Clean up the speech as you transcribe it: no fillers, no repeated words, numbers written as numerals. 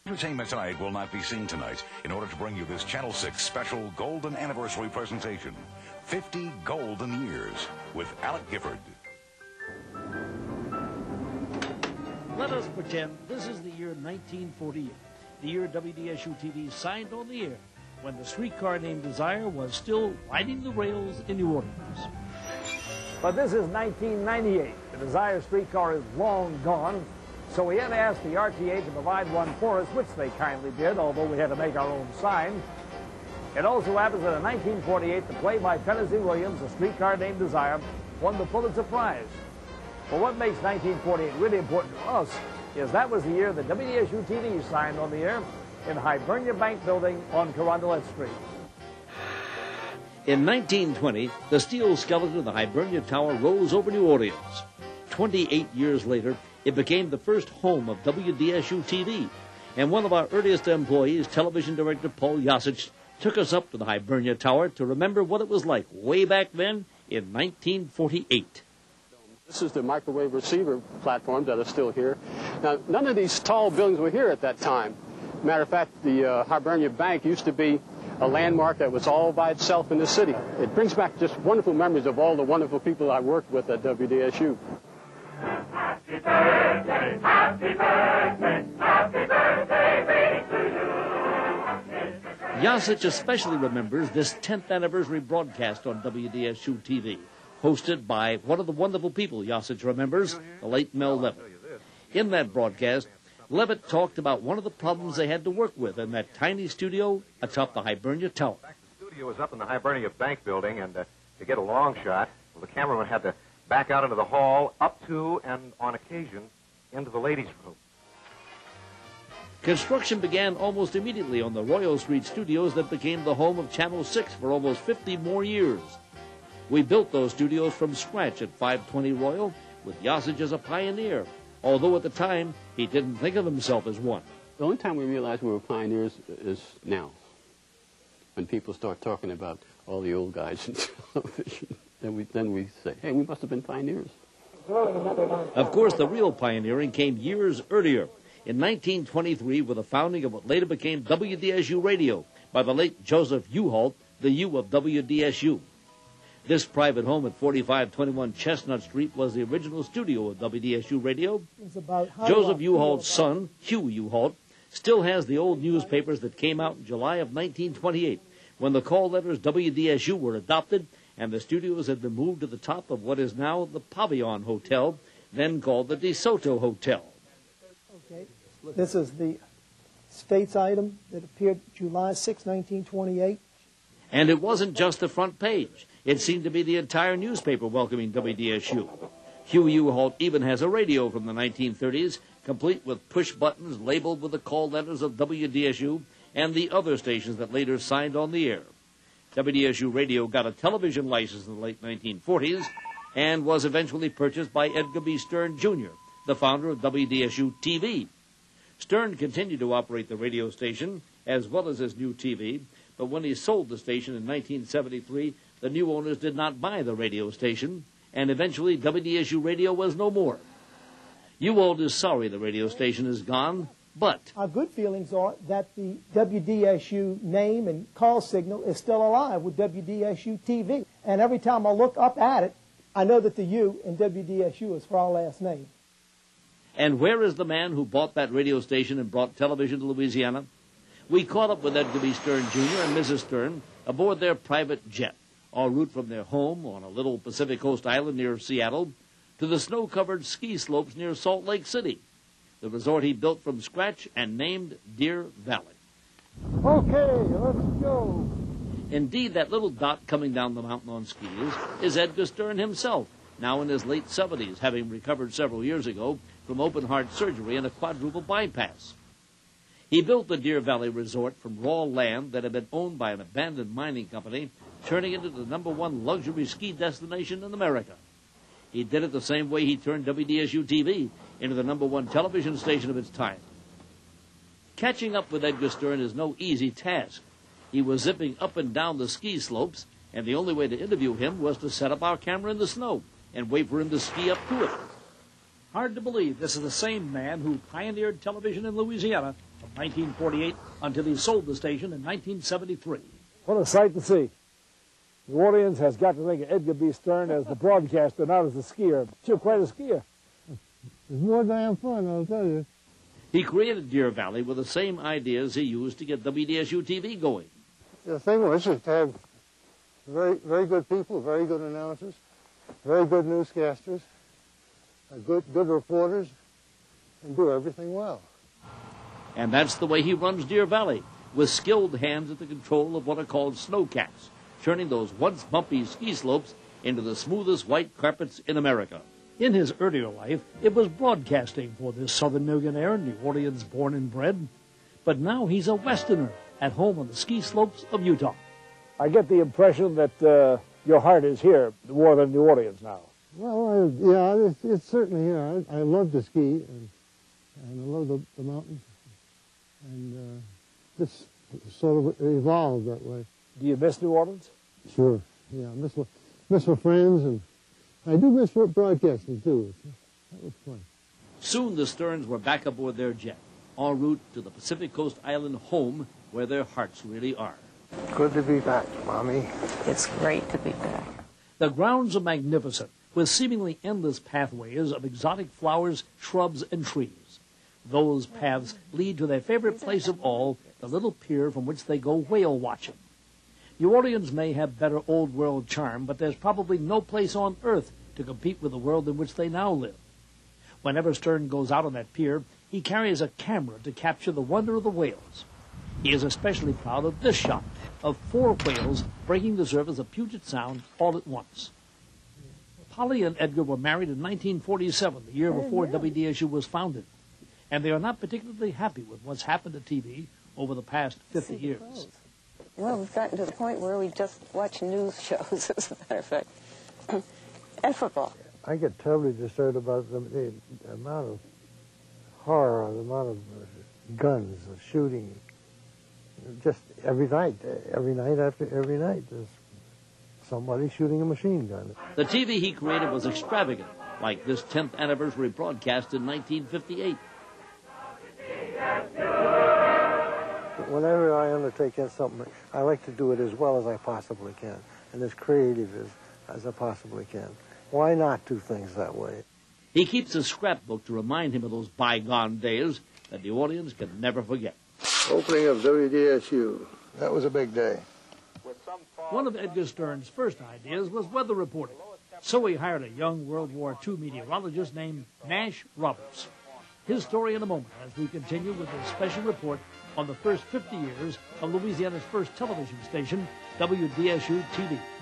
Entertainment tonight will not be seen tonight in order to bring you this Channel 6 special Golden Anniversary presentation, 50 Golden Years, with Alec Gifford. Let us pretend this is the year 1948, the year WDSU-TV signed on the air, when the streetcar named Desire was still riding the rails in New Orleans. But this is 1998. The Desire streetcar is long gone, so we had to ask the RTA to provide one for us, which they kindly did, although we had to make our own sign. It also happens that in 1948, the play by Tennessee Williams, A Streetcar Named Desire, won the Pulitzer Prize. Well, what makes 1948 really important to us is that was the year that WDSU-TV signed on the air in Hibernia Bank Building on Carondelet Street. In 1920, the steel skeleton of the Hibernia Tower rose over New Orleans. 28 years later, it became the first home of WDSU-TV, and one of our earliest employees, television director Paul Yasich, took us up to the Hibernia Tower to remember what it was like way back then in 1948. This is the microwave receiver platforms that are still here. Now, none of these tall buildings were here at that time. Matter of fact, the Hibernia Bank used to be a landmark that was all by itself in the city. It brings back just wonderful memories of all the wonderful people I worked with at WDSU. Happy birthday, happy birthday, happy birthday to you. Yasich especially remembers this 10th anniversary broadcast on WDSU-TV, hosted by one of the wonderful people Yasich remembers, the late Mel Levitt. In that broadcast, Levitt talked about one of the problems they had to work with in that tiny studio atop the Hibernia Tower. The studio was up in the Hibernia Bank Building, and to get a long shot, the cameraman had to back out into the hall, up to, and on occasion, into the ladies' room. Construction began almost immediately on the Royal Street studios that became the home of Channel 6 for almost 50 more years. We built those studios from scratch at 520 Royal, with Yasich as a pioneer, although at the time he didn't think of himself as one. The only time we realized we were pioneers is now, when people start talking about all the old guys in television. Then we say, hey, we must have been pioneers. Of course, the real pioneering came years earlier, in 1923, with the founding of what later became WDSU Radio by the late Joseph U-Halt, the U of WDSU. This private home at 4521 Chestnut Street was the original studio of WDSU Radio. Joseph U-Halt's son, Hugh U-Halt, still has the old newspapers that came out in July of 1928, when the call letters WDSU were adopted and the studios had been moved to the top of what is now the Pavillon Hotel, then called the DeSoto Hotel. Okay. This is the States item that appeared July 6, 1928. And it wasn't just the front page. It seemed to be the entire newspaper welcoming WDSU. Hugh U-Halt even has a radio from the 1930s, complete with push buttons labeled with the call letters of WDSU and the other stations that later signed on the air. WDSU Radio got a television license in the late 1940s and was eventually purchased by Edgar B. Stern, Jr., the founder of WDSU-TV. Stern continued to operate the radio station as well as his new TV, but when he sold the station in 1973, the new owners did not buy the radio station, and eventually WDSU Radio was no more. U-Old is sorry the radio station is gone, but our good feelings are that the WDSU name and call signal is still alive with WDSU TV. And every time I look up at it, I know that the U in WDSU is for our last name. And where is the man who bought that radio station and brought television to Louisiana? We caught up with Edgar B. Stern, Jr. and Mrs. Stern aboard their private jet, en route from their home on a little Pacific Coast island near Seattle to the snow-covered ski slopes near Salt Lake City, the resort he built from scratch and named Deer Valley. Okay, let's go. Indeed, that little dot coming down the mountain on skis is Edgar Stern himself, now in his late 70s, having recovered several years ago from open-heart surgery and a quadruple bypass. He built the Deer Valley Resort from raw land that had been owned by an abandoned mining company, turning it into the #1 luxury ski destination in America. He did it the same way he turned WDSU-TV into the #1 television station of its time. Catching up with Edgar Stern is no easy task. He was zipping up and down the ski slopes, and the only way to interview him was to set up our camera in the snow and wait for him to ski up to it. Hard to believe this is the same man who pioneered television in Louisiana 1948 until he sold the station in 1973. What a sight to see. New Orleans has got to think of Edgar B. Stern as the broadcaster, not as the skier. You're quite a skier. It's more damn fun, I'll tell you. He created Deer Valley with the same ideas he used to get WDSU TV going. The thing was to have very, very good people, very good announcers, very good newscasters, good reporters, and do everything well. And that's the way he runs Deer Valley, with skilled hands at the control of what are called snowcats, turning those once bumpy ski slopes into the smoothest white carpets in America. In his earlier life, it was broadcasting for this southern millionaire, New Orleans born and bred. But now he's a Westerner at home on the ski slopes of Utah. I get the impression that your heart is here more than New Orleans now. Well, yeah, it's certainly here. I love to ski, and I love the mountains. And this sort of evolved that way. Do you miss New Orleans? Sure. Yeah, I miss my friends, and I do miss broadcasting, too. That was fun. Soon the Sterns were back aboard their jet, en route to the Pacific Coast island home where their hearts really are. Good to be back, Mommy. It's great to be back. The grounds are magnificent, with seemingly endless pathways of exotic flowers, shrubs, and trees. Those paths lead to their favorite place of all, the little pier from which they go whale watching. New Orleans may have better old-world charm, but there's probably no place on earth to compete with the world in which they now live. Whenever Stern goes out on that pier, he carries a camera to capture the wonder of the whales. He is especially proud of this shot of 4 whales breaking the surface of Puget Sound all at once. Polly and Edgar were married in 1947, the year before WDSU was founded, and they are not particularly happy with what's happened to TV over the past 50 years. Well, we've gotten to the point where we just watch news shows, as a matter of fact, and football. I get terribly disturbed about the amount of horror, the amount of guns, of shooting. Just every night after every night, there's somebody shooting a machine gun. The TV he created was extravagant, like this 10th anniversary broadcast in 1958. Whenever I undertake something, I like to do it as well as I possibly can, and as creative as I possibly can. Why not do things that way? He keeps a scrapbook to remind him of those bygone days that New Orleans can never forget. Opening of WDSU. That was a big day. One of Edgar Stern's first ideas was weather reporting, so he hired a young World War II meteorologist named Nash Roberts. His story in a moment as we continue with a special report on the first 50 years of Louisiana's first television station, WDSU TV.